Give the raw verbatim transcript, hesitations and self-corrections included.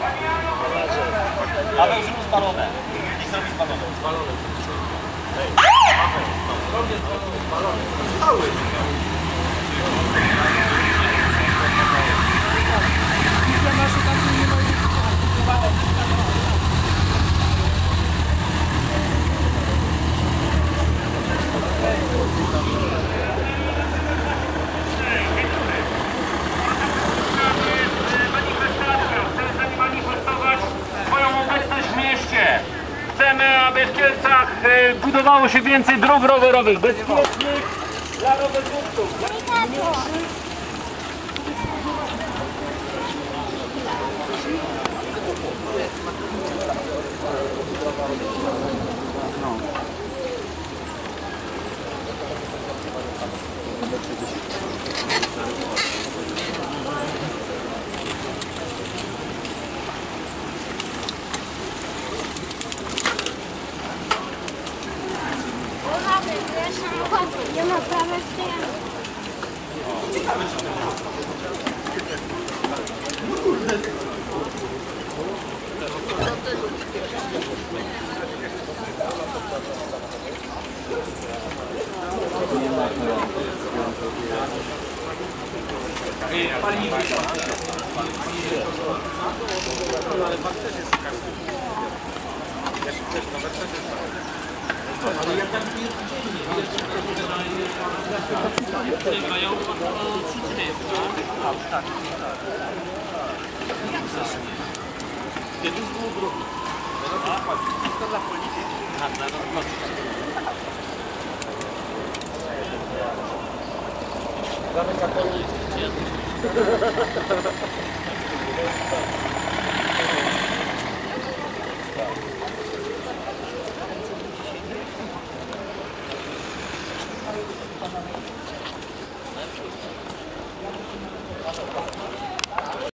Paweł, zrób spalone. Niech zrobi spalone. Spalone. Robię spalone. Cały. Chcemy, aby w Kielcach budowało się więcej dróg rowerowych, bezpiecznych dla rowerzystów. Nie ma prawa stojąć. Ale jak tam jest dziennie, mają przyczynę jest, tak? Kiedyś było drugi. Teraz jest płatny. To dla policji. A, dla nas. Zamyka policji.